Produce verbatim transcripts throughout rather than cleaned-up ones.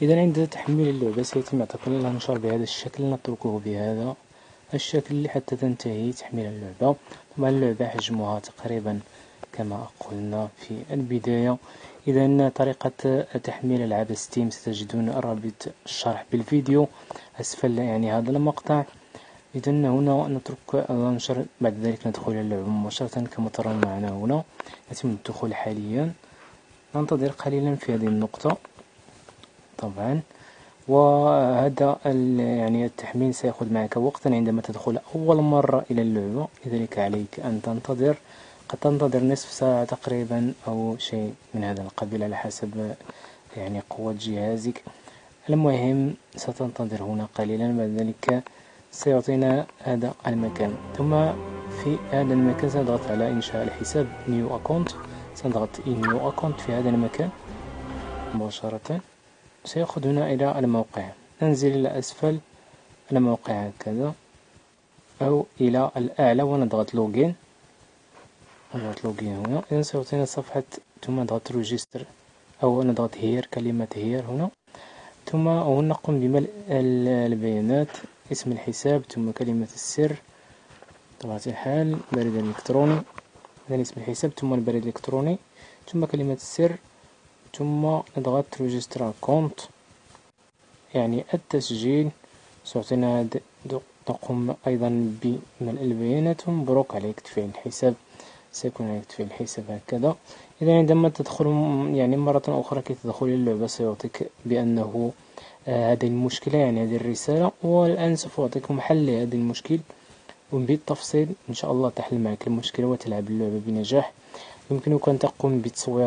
إذا عند تحميل اللعبة سيتم اعتقال النشر بهذا الشكل، نتركه بهذا الشكل حتى تنتهي تحميل اللعبة. طبعا اللعبة حجمها تقريبا كما قلنا في البداية. إذا طريقة تحميل ألعاب ستيم ستجدون رابط الشرح بالفيديو أسفل يعني هذا المقطع. إذا هنا نترك النشر، بعد ذلك ندخل اللعبة مباشرة كما ترون معنا هنا يتم الدخول حاليا. ننتظر قليلا في هذه النقطة طبعا. وهذا يعني التحميل سيأخذ معك وقتا عندما تدخل أول مرة إلى اللعبة، لذلك عليك أن تنتظر، قد تنتظر نصف ساعة تقريبا أو شيء من هذا القبيل على حسب يعني قوة جهازك. المهم ستنتظر هنا قليلا، بعد ذلك سيعطينا هذا المكان، ثم في هذا المكان سنضغط على إنشاء الحساب نيو أكونت. سنضغط نيو أكونت في هذا المكان مباشرة، سيأخذنا إلى الموقع. ننزل إلى أسفل الموقع هكذا أو إلى الأعلى ونضغط لوجين. نضغط لوجين هنا، إذن سيعطينا صفحة، ثم نضغط ريجستر أو نضغط هير، كلمة هير هنا، ثم هنا نقوم بملء البيانات، اسم الحساب ثم كلمة السر، طبيعة الحال بريد إلكتروني، إذن اسم الحساب ثم البريد الإلكتروني ثم كلمة السر، ثم نضغط ريجستر أكونت يعني التسجيل. سيعطينا نقوم أيضا بملء البيانات. مبروك عليك تفعيل الحساب، سيكون عليك تفعيل الحساب هكذا. إذا عندما تدخل يعني مرة أخرى كي تدخل اللعبة سيعطيك بأنه آه هذه المشكلة يعني هذه الرسالة، والآن سوف أعطيكم حل لهذه المشكل وبالتفصيل إن شاء الله تحل معك المشكلة وتلعب اللعبة بنجاح. يمكنك أن تقوم بتصوير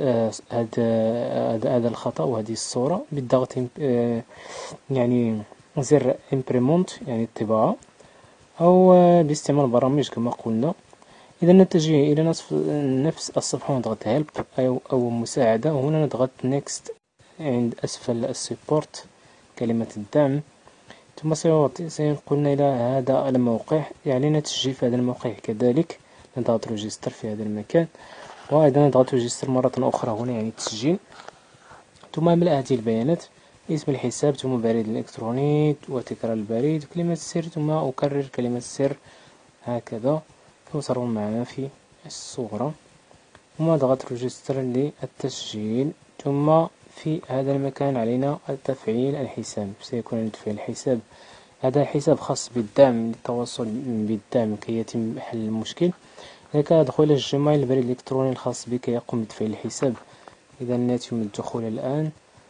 هذا هذا الخطأ وهذه الصورة بالضغط يعني زر imprimont يعني الطباعة، أو باستعمال برامج كما قلنا. إذا نتجه إلى نصف نفس الصفحة ونضغط help أو, أو مساعدة، وهنا نضغط next عند أسفل السبورت كلمة الدعم، ثم سينقلنا إلى هذا الموقع يعني نتسجيل في هذا الموقع كذلك. نضغط ريجستر في هذا المكان، وأيضا نضغط ريجستر مرة أخرى هنا يعني التسجيل، ثم ملء هذه البيانات، اسم الحساب ثم بريد الإلكتروني وتكرار البريد كلمة السر، ثم أكرر كلمة السر هكذا كما ترون معنا في الصورة، ثم نضغط ريجستر للتسجيل. ثم في هذا المكان علينا تفعيل الحساب، سيكون عند تفعيل الحساب. هذا حساب خاص بالدعم للتواصل بالدعم كي يتم حل المشكل. لك دخول الجيميل البريد الإلكتروني الخاص بك يقوم بتفعيل الحساب. إذا يتم الدخول الآن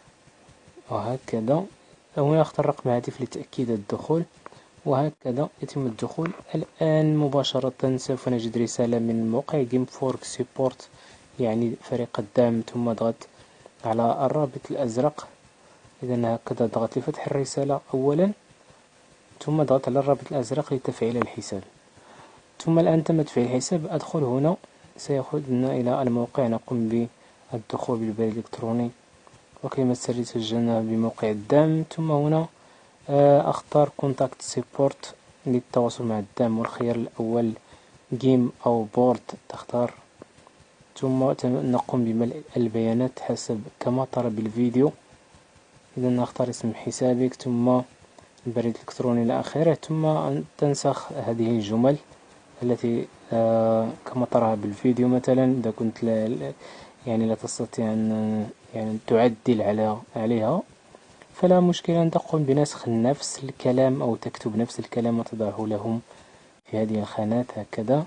وهكذا، هنا اختر رقم هاتف لتأكيد الدخول، وهكذا يتم الدخول. الآن مباشرة سوف نجد رسالة من موقع جيم فورك سبورت يعني فريق الدعم، ثم اضغط على الرابط الأزرق. إذا هكذا ضغط لفتح الرسالة أولا، ثم ضغط على الرابط الأزرق لتفعيل الحساب. ثم الآن تم تفعيل الحساب، أدخل هنا سيأخذنا إلى الموقع، نقوم بالدخول بالبريد الإلكتروني وكلمة سر سجلنا بموقع الدعم، ثم هنا أختار كونتاكت سبورت للتواصل مع الدعم، والخيار الأول جيم أو بورد تختار، ثم نقوم بملء البيانات حسب كما ترى بالفيديو. إذا نختار اسم حسابك ثم البريد الإلكتروني إلى آخره، ثم تنسخ هذه الجمل التي آه كما تراها بالفيديو. مثلا إذا كنت لا يعني لا تستطيع أن يعني تعدل على عليها، فلا مشكلة أن تقوم بنسخ نفس الكلام أو تكتب نفس الكلام وتضعه لهم في هذه الخانات هكذا.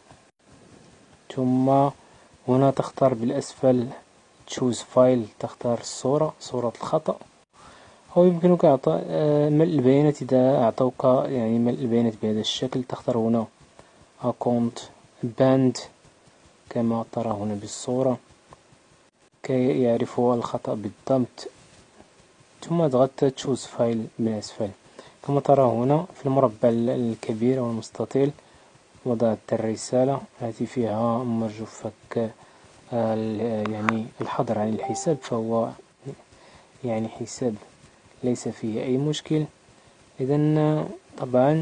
ثم هنا تختار بالأسفل choose file، تختار الصورة صورة الخطأ، أو يمكنك إعطاء ملء البيانات. إذا أعطوك يعني ملء البيانات بهذا الشكل تختار هنا account band كما ترى هنا بالصورة كي يعرفوا الخطأ بالضبط، ثم اضغط choose file من أسفل. كما ترى هنا في المربع الكبير والمستطيل وضعت الرسالة التي فيها مرجو فك يعني الحظر عن الحساب، فهو يعني حساب ليس فيه أي مشكل. إذن طبعا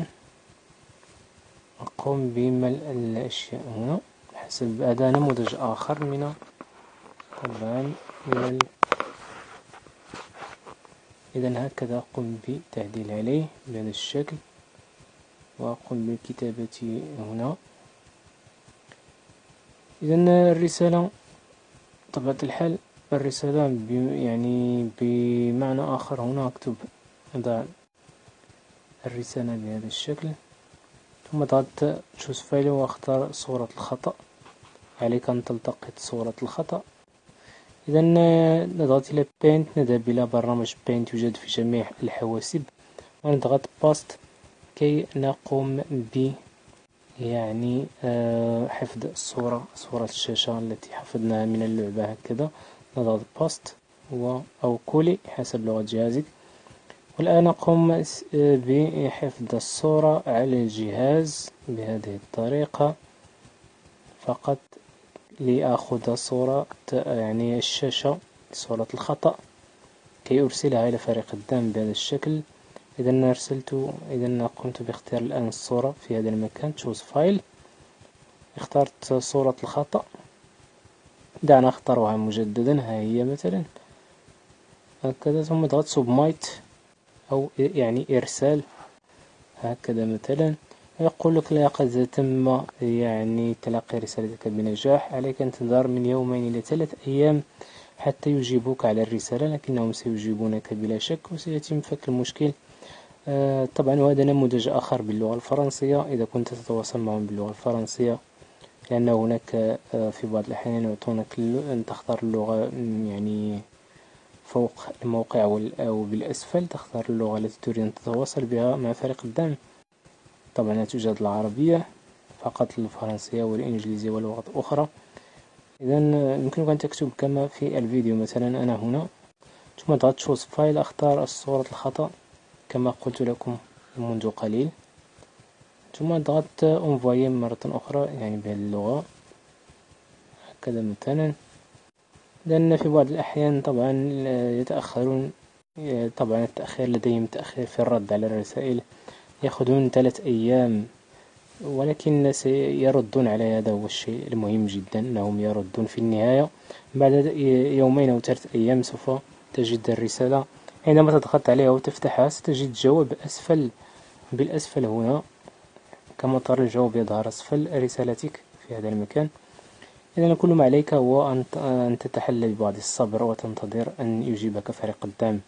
أقوم بملء الأشياء هنا حسب هذا نموذج آخر من طبعا من إذا هكذا قم بتعديل عليه بهذا الشكل، وقم بالكتابة هنا. إذا الرسالة بطبيعة الحال الرسالة يعني بمعنى آخر هنا أكتب أضع الرسالة بهذا الشكل، ثم ضغط choose file واختار صورة الخطأ. عليك أن تلتقط صورة الخطأ. إذا نضغط إلى paint، نذهب إلى برنامج paint يوجد في جميع الحواسب، ونضغط paste كي نقوم ب يعني حفظ الصورة صورة الشاشة التي حفظناها من اللعبة. هكذا نضغط paste أو كولي حسب لغة جهازك. والآن نقوم بحفظ الصورة على الجهاز بهذه الطريقة فقط لأخذ صورة يعني الشاشة صورة الخطأ كي أرسلها إلى فريق الدعم بهذا الشكل. إذا أرسلت إذا قمت باختيار الآن الصورة في هذا المكان choose file، اخترت صورة الخطأ. دعنا نختارها مجددا، ها هي مثلا هكذا، ثم اضغط submit أو يعني إرسال هكذا مثلا، يقول لك لقد تم يعني تلقي رسالتك بنجاح، عليك أن تنتظر من يومين إلى ثلاث أيام حتى يجيبوك على الرسالة، لكنهم سيجيبونك بلا شك وسيتم فك المشكل. آه طبعا وهذا نموذج آخر باللغة الفرنسية إذا كنت تتواصل معهم باللغة الفرنسية، لأن هناك آه في بعض الأحيان يعطونك أن تختار اللغة يعني فوق الموقع أو بالأسفل، تختار اللغة التي تريد أن تتواصل بها مع فريق الدعم. طبعا لا توجد العربية، فقط الفرنسية والإنجليزية واللغات الأخرى. إذا يمكنك أن تكتب كما في الفيديو مثلا أنا هنا، ثم ضغط choose file، أختار الصورة الخطأ كما قلت لكم منذ قليل، ثم ضغط envoyer مرة أخرى يعني بهذه اللغة هكذا مثلا. لأن في بعض الأحيان طبعا يتأخرون، طبعا التأخير لديهم تأخير في الرد على الرسائل، يأخذون ثلاث أيام، ولكن سيردون على هذا هو الشيء المهم جدا، أنهم يردون في النهاية بعد يومين أو ثلاث أيام. سوف تجد الرسالة عندما تضغط عليها وتفتحها ستجد جواب أسفل بالأسفل هنا كما ترى، الجواب يظهر أسفل رسالتك في هذا المكان. إذن كل ما عليك هو أن تتحلى ببعض الصبر وتنتظر أن يجيبك فريق الدعم.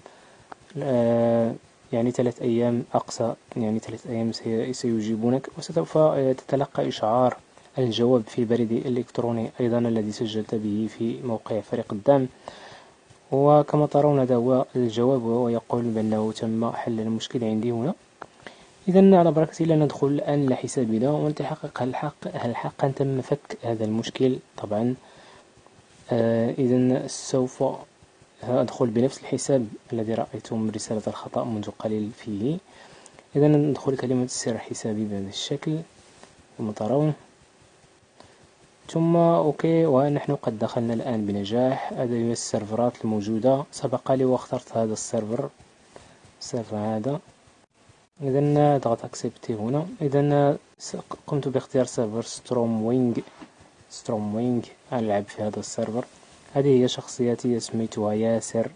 يعني ثلاث أيام أقصى، يعني ثلاث أيام سيجيبونك، وسوف تتلقى إشعار الجواب في البريد الإلكتروني أيضا الذي سجلت به في موقع فريق الدعم. وكما ترون هذا هو الجواب، وهو يقول بأنه تم حل المشكلة عندي هنا. إذن على بركة الله ندخل الآن إلى حسابنا ونتحقق هل حق هل حقا تم فك هذا المشكل. طبعا آه إذن سوف أدخل بنفس الحساب الذي رأيتم رسالة الخطأ منذ قليل فيه. إذن ندخل كلمة السر حسابي بهذا الشكل كما ترون، ثم أوكي، ونحن قد دخلنا الآن بنجاح. هذه هي السيرفرات الموجودة، سبق لي واخترت هذا السيرفر السيرفر هذا. إذن ضغط accept هنا. إذن قمت باختيار سيرفر ستروم وينج ستروم وينج ألعب في هذا السيرفر. هذه هي شخصياتي، سميتها ياسر.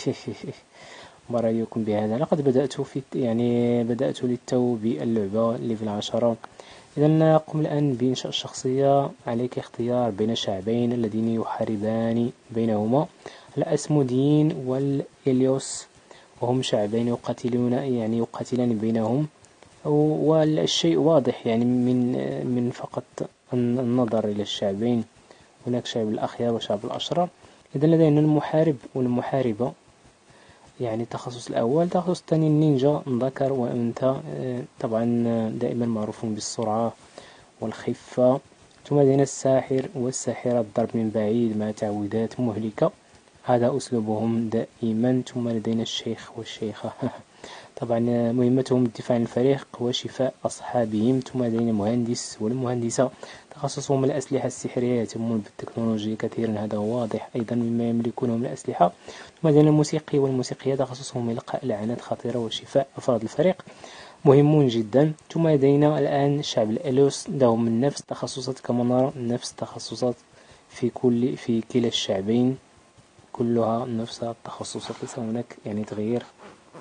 برأيكم بهذا؟ لقد بدأت في يعني بدأت للتو باللعبة ليفل عشرة. إذن قم الآن بإنشاء الشخصية. عليك اختيار بين شعبين الذين يحاربان بينهما، الأسموديين والإليوس، وهم شعبين يقاتلون يعني يقاتلان بينهم، والشيء واضح يعني من من فقط النظر إلى الشعبين. هناك شعب الأخيار وشعب الأشرار. إذن لدينا المحارب والمحاربة، يعني التخصص الأول. التخصص الثاني النينجا، ذكر وأنثى، طبعا دائما معروفون بالسرعة والخفة. ثم لدينا الساحر والساحرة، الضرب من بعيد مع تعويذات مهلكة، هذا أسلوبهم دائما. ثم لدينا الشيخ والشيخة، طبعا مهمتهم الدفاع عن الفريق وشفاء أصحابهم. ثم لدينا المهندس والمهندسة، تخصصهم الأسلحة السحرية، يهتمون بالتكنولوجيا كثيرا، هذا واضح أيضا مما يملكونه من الأسلحة. ثم لدينا الموسيقي والموسيقية، تخصصهم إلقاء لعنات خطيرة وشفاء أفراد الفريق، مهمون جدا. ثم لدينا الآن الشعب الألوس، لهم من نفس التخصصات كما نرى، نفس التخصصات في كل في كلا الشعبين، كلها نفس التخصصات، ليس هناك يعني تغيير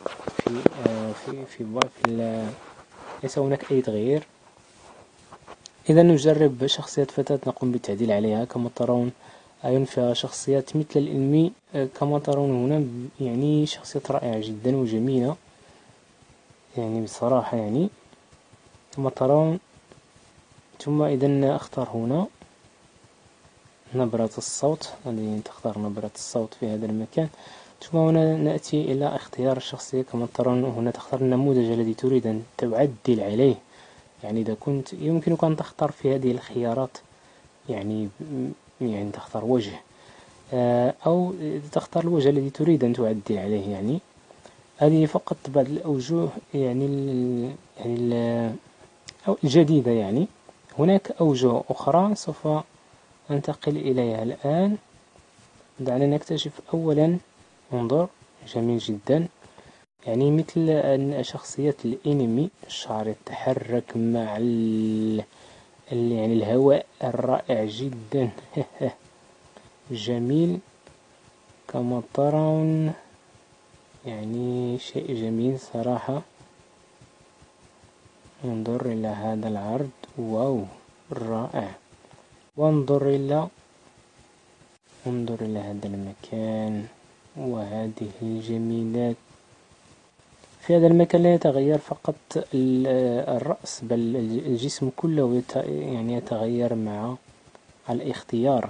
في في في, في ليس هناك أي تغيير. إذا نجرب شخصية فتاة نقوم بالتعديل عليها. كما ترون ينفع شخصيات مثل الأنمي كما ترون هنا، يعني شخصية رائعة جدا وجميلة يعني بصراحة يعني كما ترون. ثم إذا أختار هنا نبرة الصوت، هذه تختار نبرة الصوت في هذا المكان. ثم هنا نأتي إلى اختيار الشخصية. كما ترون هنا تختار النموذج الذي تريد أن تعدل عليه. يعني إذا كنت يمكنك أن تختار في هذه الخيارات، يعني يعني تختار وجه أو تختار الوجه الذي تريد أن تعدل عليه. يعني هذه فقط بعض الأوجه يعني ال يعني ال أو الجديدة. يعني هناك أوجه أخرى سوف أنتقل إليها الآن. دعنا نكتشف أولا. انظر، جميل جدا، يعني مثل أن شخصية الإنمي الشعر يتحرك مع ال... ال... يعني الهواء الرائع جدا. جميل كما ترون، يعني شيء جميل صراحة. انظر إلى هذا العرض، واو رائع. وانظر إلى انظر إلى هذا المكان وهذه الجميلات. في هذا المكان لا يتغير فقط الرأس بل الجسم كله يت... يعني يتغير مع الاختيار.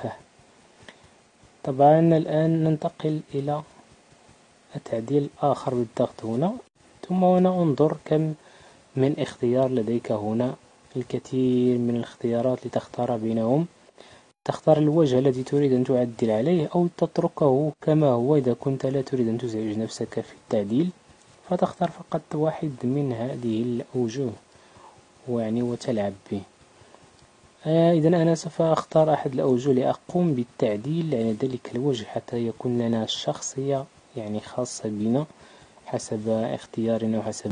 طبعا الآن ننتقل إلى التعديل الآخر بالضغط هنا. ثم هنا انظر كم من اختيار لديك هنا، الكثير من الاختيارات لتختار بينهم. تختار الوجه الذي تريد أن تعدل عليه أو تتركه كما هو إذا كنت لا تريد أن تزعج نفسك في التعديل، فتختار فقط واحد من هذه الأوجه ويعني وتلعب به. آه إذا أنا سوف أختار أحد الأوجه لأقوم بالتعديل على ذلك الوجه حتى يكون لنا شخصية يعني خاصة بنا حسب اختيارنا وحسب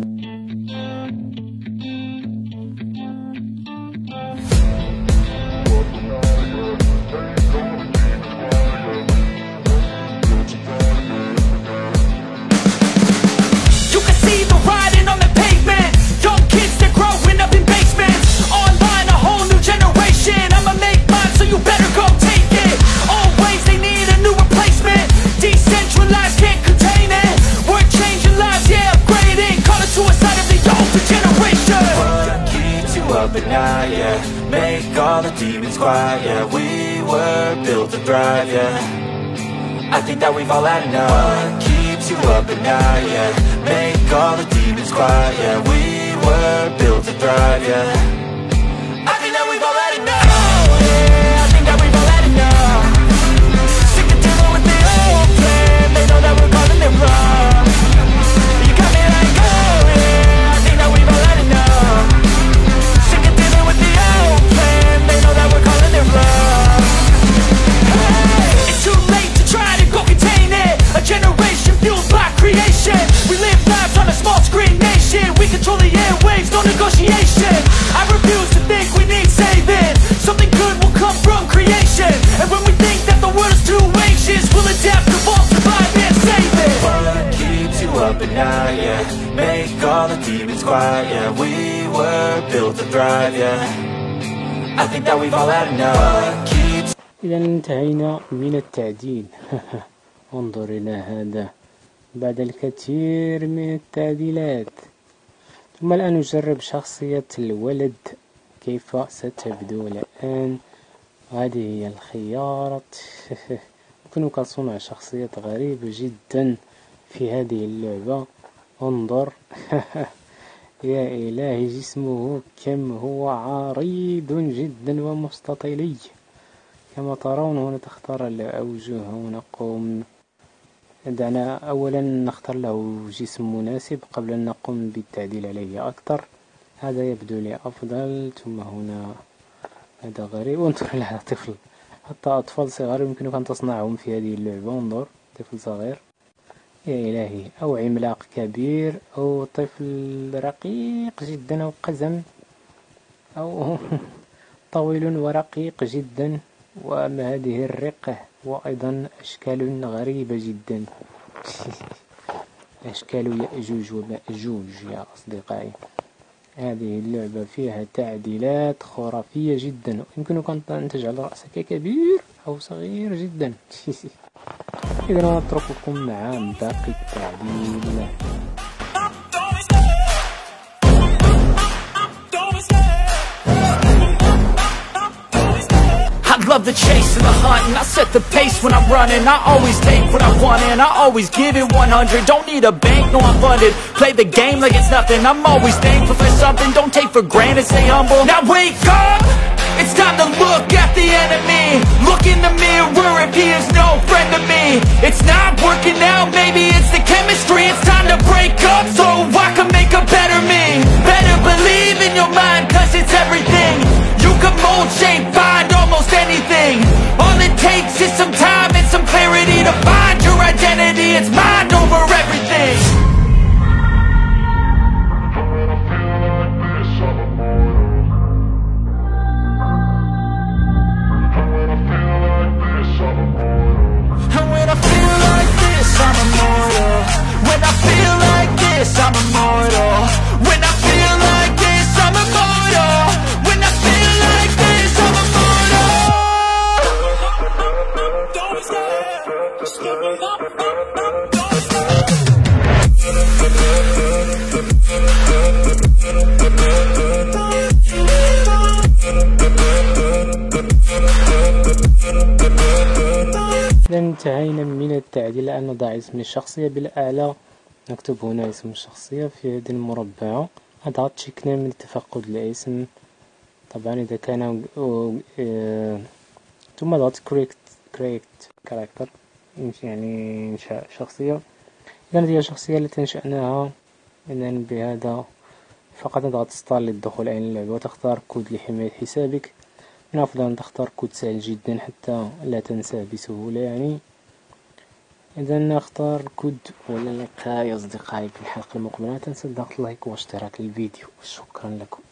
make all the demons quiet, yeah. We were built to thrive, yeah. I think that we've all had enough. What keeps you up at night, yeah. Make all the demons quiet, yeah. We were built to thrive, yeah. I think that we've all had enough. Oh yeah, I think that we've all had enough. Sick of dealing with the old plan. They know that we're calling it wrong. You got me like, oh yeah, I think that we've all had enough. Sick of dealing with the old plan. They know that we're calling it wrong. Hey, it's too late to try to go contain it. A generation fueled by creation. We live lives on a small screen nation. We control the airwaves, no negotiation. I refuse to think we need saving. Something good will come from creation. And when we think that the world is too anxious, we'll adapt, evolve, survive and save it. What keeps you up at night, yeah. Make all the demons quiet, yeah. We were built to thrive, yeah. I think that we've all had enough. What keeps... إذا انتهينا من التعديل. انظر إلى هذا بعد الكثير من التعديلات. ثم الآن نجرب شخصية الولد كيف ستبدو الآن. هذه هي الخيارات. يمكنك صنع شخصية غريبة جدا في هذه اللعبة. انظر. يا إلهي، جسمه كم هو عريض جدا ومستطيلي. كما ترون هنا تختار الأوجه ونقوم. دعنا أولا نختار له جسم مناسب قبل أن نقوم بالتعديل عليه أكثر. هذا يبدو لي أفضل. ثم هنا هذا غريب. انظر إلى هذا طفل. حتى أطفال صغار يمكنك أن تصنعهم في هذه اللعبة. انظر، طفل صغير يا إلهي، أو عملاق كبير، أو طفل رقيق جدا، أو قزم، أو طويل ورقيق جدا. وأما هذه الرقة وأيضا أشكال غريبة جدا. أشكال يأجوج ومأجوج يا أصدقائي. هذه اللعبة فيها تعديلات خرافية جدا، ويمكنك أن تجعل رأسك كبير أو صغير جدا. إذا نترككم مع باقي التعديل. Love the chase and the hunt, and I set the pace when I'm running. I always take what I want and I always give it one hundred. Don't need a bank, no I'm funded. Play the game like it's nothing. I'm always thankful for something. Don't take for granted, stay humble. Now wake up, it's time to look at the enemy. Look in the mirror if he is no friend to me. It's not working out, maybe it's the chemistry. It's time to break up so I can make a better me. Better believe in your mind, cause it's everything. You can mold, shape, find almost anything. All it takes is some time and some clarity to find your identity. It's mind over everything. And when I feel like this, I'm immortal. When I feel like this, I'm immortal. When I feel like this, I'm immortal. When I feel like this, I'm immortal. Don't stop, just give it up, don't stop. إذا انتهينا من التعديل. الآن نضع اسم الشخصية بالأعلى. نكتب هنا اسم الشخصية في هذه المربعة. أضغط تشيك نيم لتفقد الاسم. طبعا إذا كان اه ثم أضغط كريكت كريكت كاركتر، يعني إنشاء شخصية. إذا هذه الشخصية التي أنشأناها. إذا بهذا فقط نضغط ستار للدخول على اللعبة وتختار كود لحماية حسابك. من الأفضل أن تختار كود سهل جدا حتى لا تنساه بسهولة يعني. إذا نختار كود والى اللقاء يا أصدقائي في الحلقة المقبلة. لا تنسوا الضغط لايك واشتراك للفيديو. شكرا لكم.